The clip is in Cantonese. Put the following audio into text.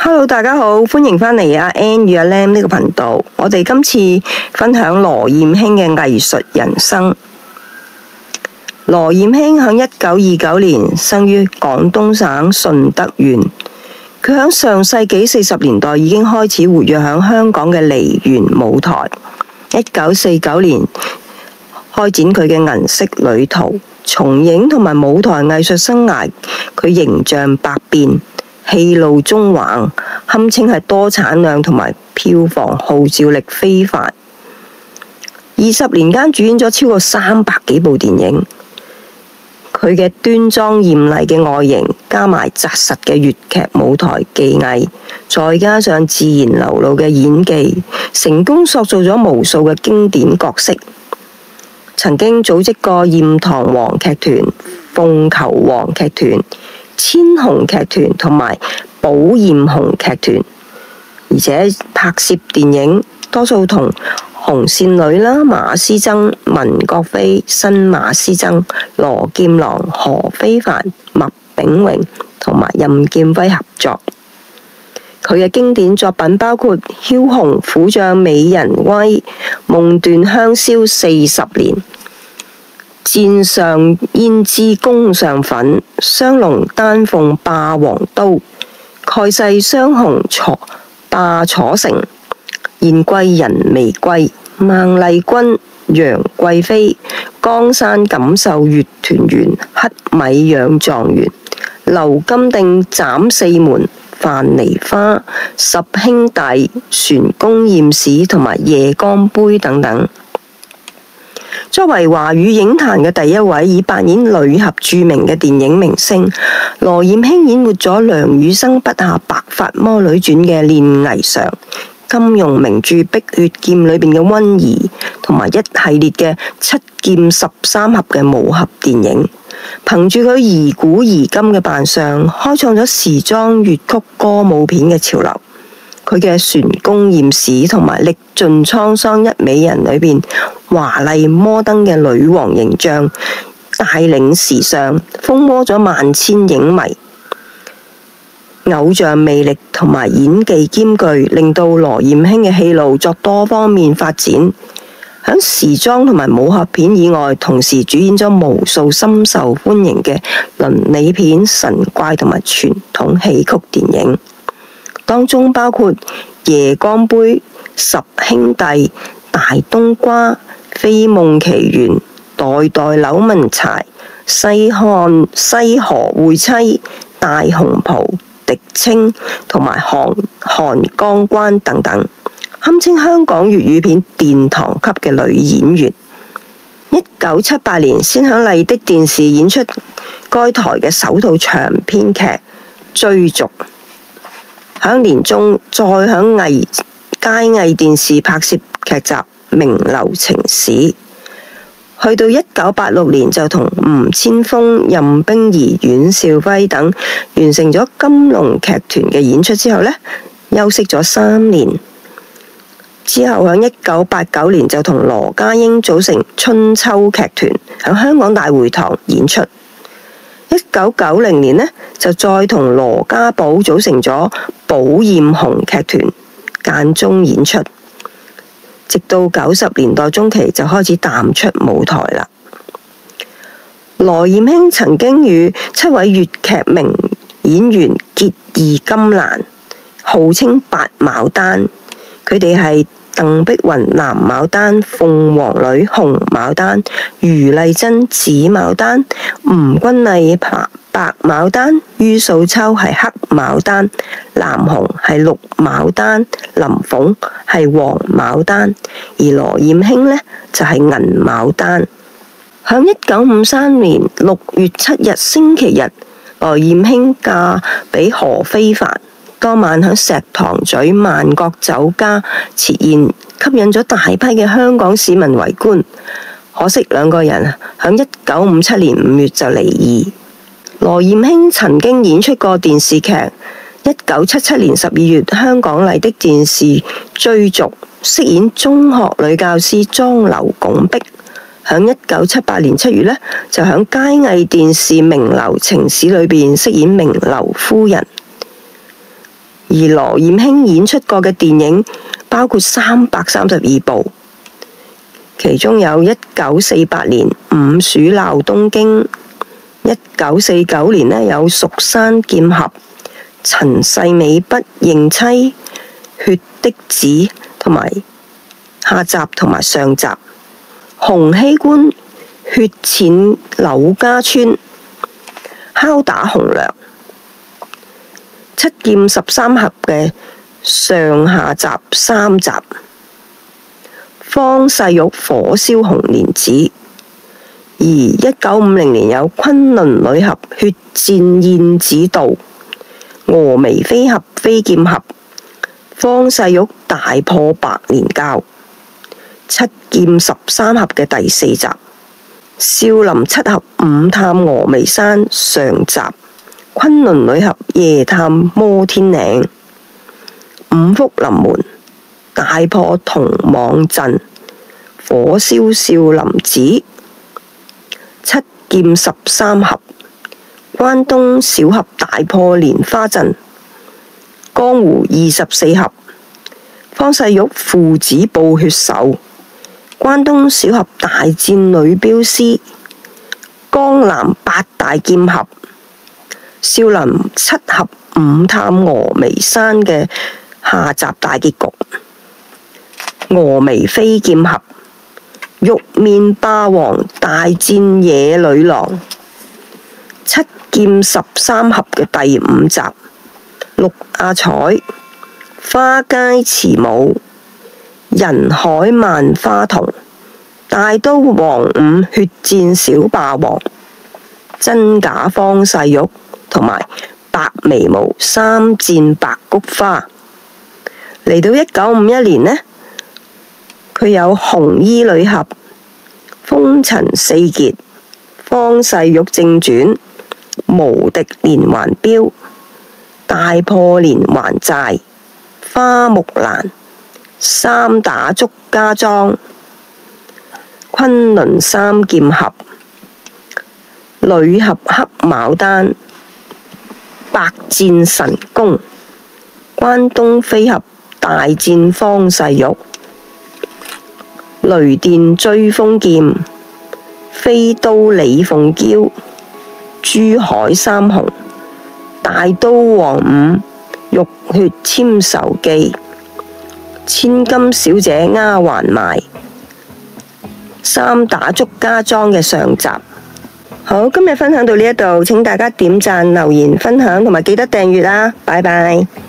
Hello， 大家好，歡迎返嚟阿 Ann 與阿 Lam 呢個頻道。我哋今次分享羅艷卿嘅藝術人生。羅艷卿喺1929年生於廣東省順德縣，佢喺上世紀40年代已經開始活躍喺香港嘅梨園舞台。1949年開展佢嘅銀色旅途，從影同埋舞台藝術生涯，佢形象百變，戲路縱橫，堪稱係多產量同埋票房號召力非凡。20年間主演咗超過300幾部電影。佢嘅端莊艷麗嘅外形，加埋紮實嘅粵劇舞台技藝，再加上自然流露嘅演技，成功塑造咗無數嘅經典角色。曾經組織過艷堂王劇團、鳳求王劇團、千紅劇團同埋寶艷紅劇團，而且拍攝電影多數同紅線女啦、馬師曾、文國飛、新馬師曾、羅劍郎、何非凡、麥炳榮同埋任劍輝合作。佢嘅經典作品包括《梟雄虎將美人威》、《夢斷香消40年》、《箭上胭脂弓上粉》、《雙龍丹鳳霸王刀》、《蓋世雙雄霸楚城》、《燕歸人未歸》、《孟麗君》、楊貴妃、江山錦繡月團圓、黑米養狀元、劉金定斬四門、樊梨花、十兄弟、船公驗史同埋夜光杯等等。作為華語影壇嘅第一位以扮演女俠著名嘅電影明星，羅艷卿演活咗梁羽生筆下《白髮魔女傳》嘅練霓裳，金庸名著《碧血劍》裏邊嘅溫儀，同埋一系列嘅七劍13俠嘅武俠電影，憑住佢宜古宜今嘅扮相，開創咗時裝粵曲歌舞片嘅潮流。佢嘅《船公驗史》同埋《歷盡滄桑一美人》裏邊華麗摩登嘅女王形象，帶領時尚，風靡咗萬千影迷。偶像魅力同埋演技兼具，令到羅艷卿嘅戲路作多方面發展。喺時裝同埋武俠片以外，同時主演咗無數深受歡迎嘅倫理片、神怪同埋傳統戲曲電影，當中包括《夜光杯》、《十兄弟》、《大冬瓜》、《飛夢奇緣》、《代代柳文柴》、《西河會妻》、《大紅袍》、《狄青》同埋《寒江關》等等，堪稱香港粵語片殿堂級嘅女演員。1978年先喺麗的電視演出該台嘅首套長篇劇《追逐》，喺年中再喺佳藝電視拍攝劇集《名流情史》，去到1986年就同吳千峰、任冰兒、阮兆輝等完成咗金龍劇團嘅演出之後呢，休息咗3年，之後喺1989年就同羅家英組成春秋劇團，喺香港大會堂演出。1990年呢，就再同羅家寶組成咗寶艷紅劇團，間中演出，直到90年代中期就開始淡出舞台啦。羅艷卿曾經與7位粵劇名演員結義金蘭，號稱八牡丹，佢哋係鄧碧雲藍牡丹、鳳凰女紅牡丹、余麗珍紫牡丹、吳君麗白牡丹、于素秋係黑牡丹、藍紅係綠牡丹、林鳳係黃牡丹，而羅艷卿呢就係銀牡丹。喺1953年6月7日星期日，羅艷卿嫁俾何非凡，當晚喺石塘咀萬國酒家設宴，吸引咗大批嘅香港市民圍觀。可惜兩個人喺1957年5月就離異。羅艷卿曾經演出過電視劇，1977年12月香港麗的電視《追逐》，飾演中學女教師莊劉拱璧。喺1978年7月呢，就喺佳藝電視《名流情史》裏邊飾演名流夫人。 而羅艷卿演出過嘅電影包括332部，其中有1948年《午鼠鬧東京》，1949年有《蜀山劍俠》、陳世美不認妻、血的子同埋下集同埋上集，洪熙官血濺柳家村、敲打紅娘、七劍13俠嘅上下集3集，方世玉火燒紅蓮子，而1950年有崑崙女俠血戰燕子道、峨眉飛俠飛劍俠、方世玉大破白蓮教、七劍13俠嘅第4集，少林七俠五探峨眉山上集，崑崙女俠夜探摩天嶺，五福臨門大破銅網陣，火燒少林寺，七劍13俠，關東小俠大破蓮花陣，江湖24俠，方世玉父子報血仇，關東小俠大戰女鏢師，江南8大劍俠，少林七俠五探峨眉山嘅下集大結局，峨眉飛劍俠，玉面霸王大戰野女郎，七劍13俠嘅第5集，陸阿彩花街慈舞，人海萬花筒，大刀王五血戰小霸王，真假方世玉同埋白眉毛三戰白菊花。嚟到1951年呢，佢有紅衣女俠、風塵四傑、方世玉正傳、無敵連環鏢、大破連環寨、花木蘭、三打祝家莊、崑崙三劍俠、女俠黑牡丹、百戰神功、關東飛俠大戰方世玉、雷電追風劍、飛刀李鳳嬌、珠海三雄、大刀王五、浴血簽仇記、千金小姐丫鬟賣、三打祝家莊嘅上集。好，今日分享到呢一度，請大家點讚、留言、分享同埋記得訂閱啦，拜拜。